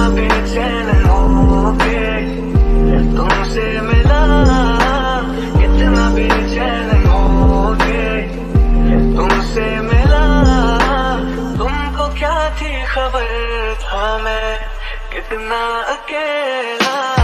बेचैन होके तुमसे मिला, कितना बेचैन होके तुमसे मिला। तुमको क्या थी खबर, था मैं कितना अकेला।